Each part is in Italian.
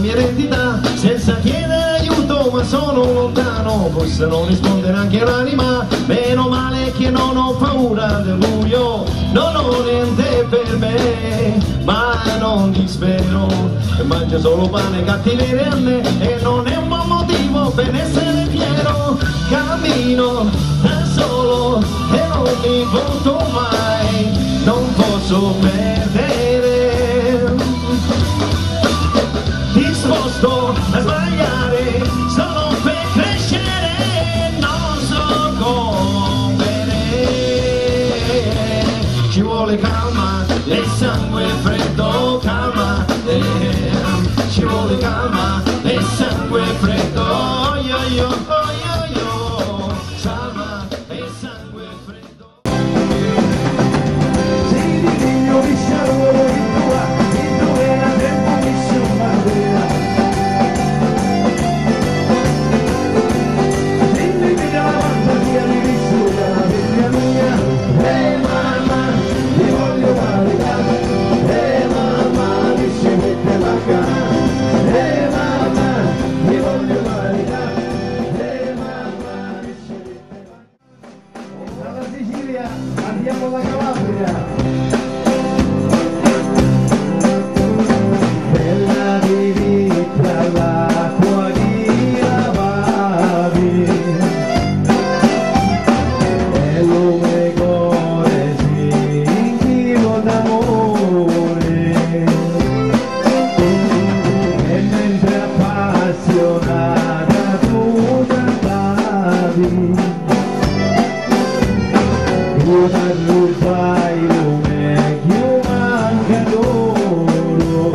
mia eredità, senza chiedere aiuto ma sono lontano, forse non risponde neanche l'anima, meno male che non ho paura del buio, non ho niente per me, ma non dispero, e mangio solo pane cattiveria a me, e non è un buon motivo per essere fiero, cammino da solo e non mi volto mai, non posso perdere, disposto a sbagliare solo per crescere, non so come, ci vuole calma e sangue freddo, calma, ci vuole calma e sangue freddo, yo yo yo yo, calma e sangue freddo. Sei di figlio di sciarolo di tua, di dove la tempo mi sciomardera. Dimmi che da lavanda via mi vissuta la figlia mia, mamma, ti voglio validare, mamma, mi ci mette la cara, mamma, ti voglio validare, mamma, mi ci mette la cara. Dalla Sicilia andiamo alla Calabria. Bella vivi tra l'acqua di lavavi e lume cuore sentivo d'amore, e mentre appassionata tu cantavi, io t'arrubai lume che manca d'oro.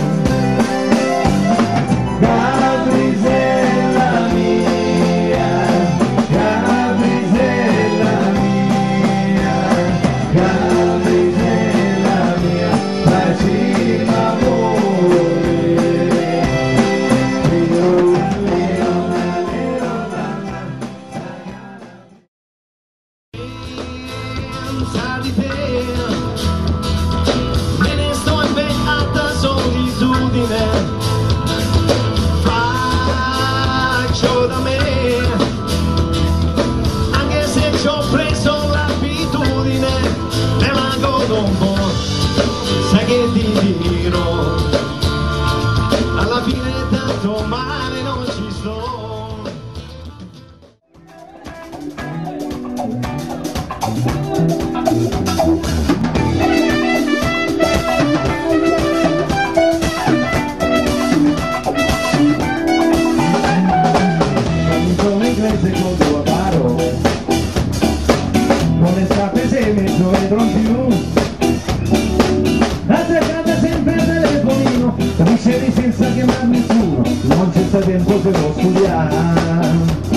Caprisella mia, Caprisella mia, Caprisella mia, faceva amore. Senza di te me ne sto in beata solitudine, faccio da me, anche se ci ho preso l'abitudine, me la godo un po', sai che ti dirò, alla fine tanto male non ci sto. Sono inglese con tuo paro, non è state sei mezzo metro in più, attaccata sempre al telefonino, capisci senza chiamare nessuno, non c'è sta tempo se non studiare,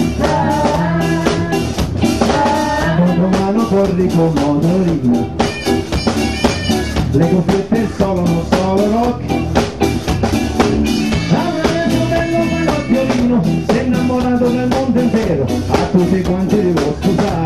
contromano corri con motorino, le cuffiette solo non solo rock, sei innamorato del mondo intero, a tutti quanti devo scusare.